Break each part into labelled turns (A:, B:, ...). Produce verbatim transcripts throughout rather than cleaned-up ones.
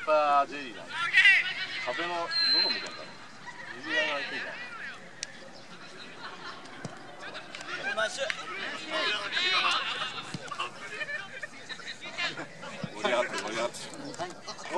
A: パージェリーなんです。壁のどこ見てんだろう。指輪が開いてるじゃん。ナイス。盛り上がってる盛り上がってる。お。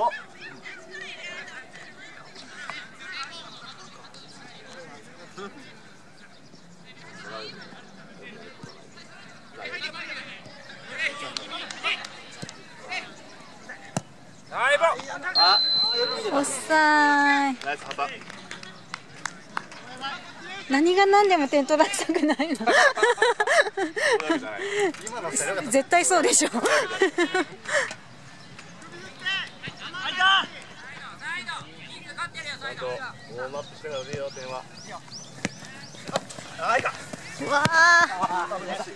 B: おっさい。何が何でも点取らせたくないの。絶対そうでしょ。
A: ウォームアップしてから出よう点は。あ、いいか。
B: うわあ。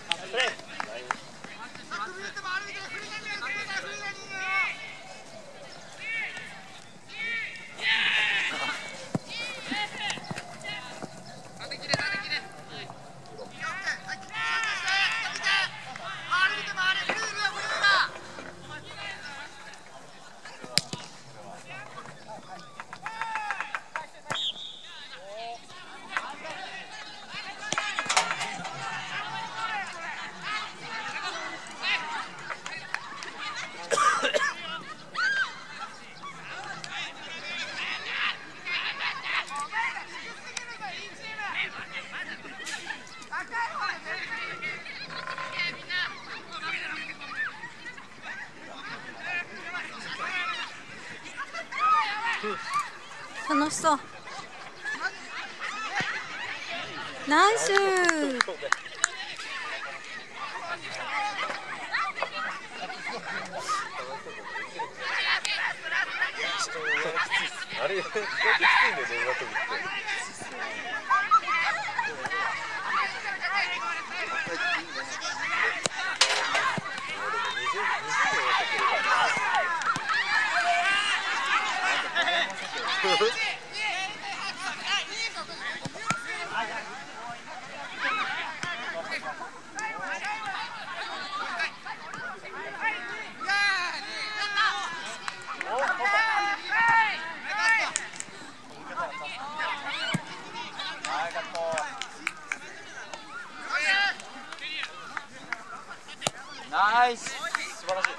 B: 楽しそう。ナイス。
A: あれ、こうやってきついんだよね、裏飛びって。ナイス、素晴らしい。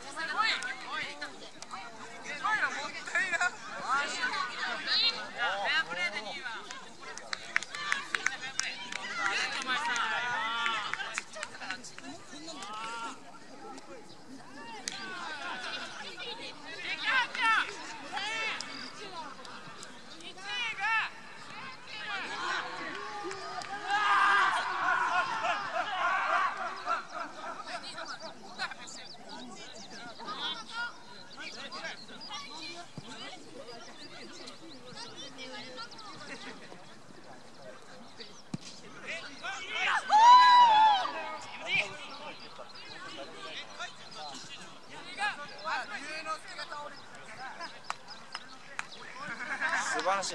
A: 素晴らしい。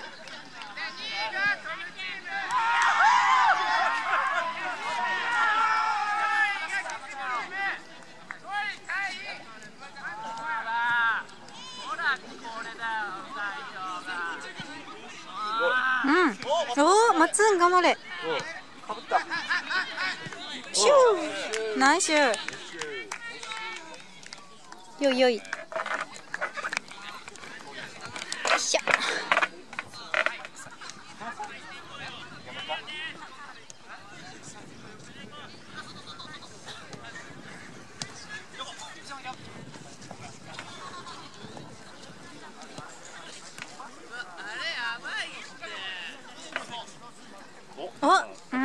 B: うん。おお、松ん頑張れ。
A: かぶった。
B: シュー。ナイス。よいよい。よっしゃ。お、うん。いやで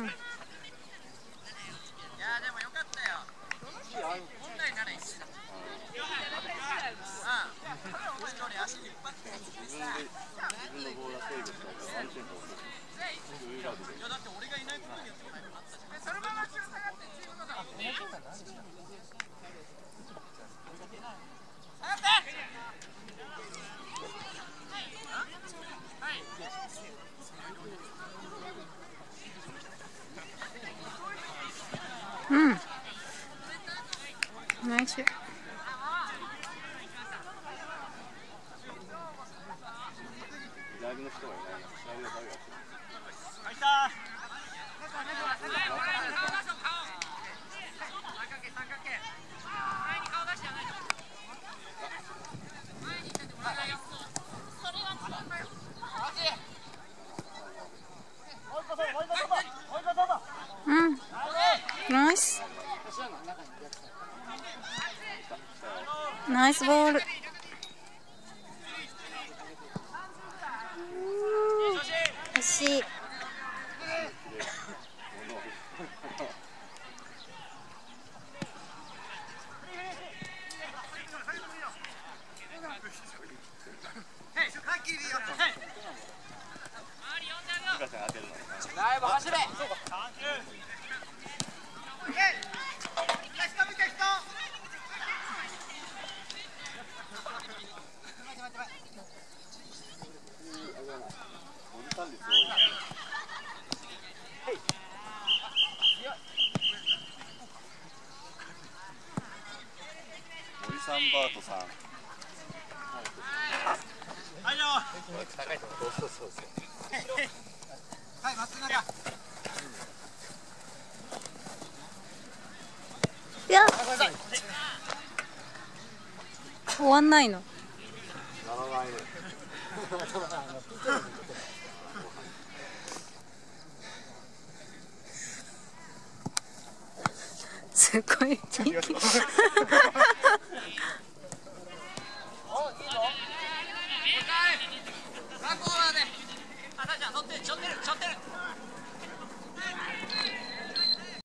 B: もよかったよ。本来なら一緒だ。ああ、一人足引っ張って。自分で自分のボールが制御したらワンテンポ遅い。いやだって俺がいないことによってあったじゃん。そのまま後ろ下がってチームのだ。下がって。はい。うん。ナイス。
A: りの人がいないな。試合の誰がやってる。
B: 入った。
C: うん、ナイスナイスボール。惜しい。
B: ライブ走れ。
A: 森さんバートさん。
B: はいよ。
A: 高いところ。そうそうそう。
B: はい、松永。
C: いや。終わんないの。
A: ならないね。
C: すごい。
B: あ、さあちゃん、取ってる、取ってる、取ってる。